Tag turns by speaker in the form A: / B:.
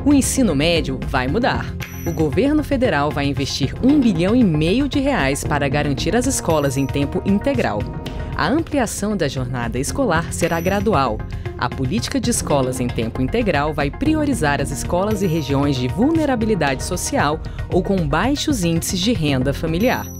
A: O ensino médio vai mudar. O governo federal vai investir R$1,5 bilhão para garantir as escolas em tempo integral. A ampliação da jornada escolar será gradual. A política de escolas em tempo integral vai priorizar as escolas e regiões de vulnerabilidade social ou com baixos índices de renda familiar.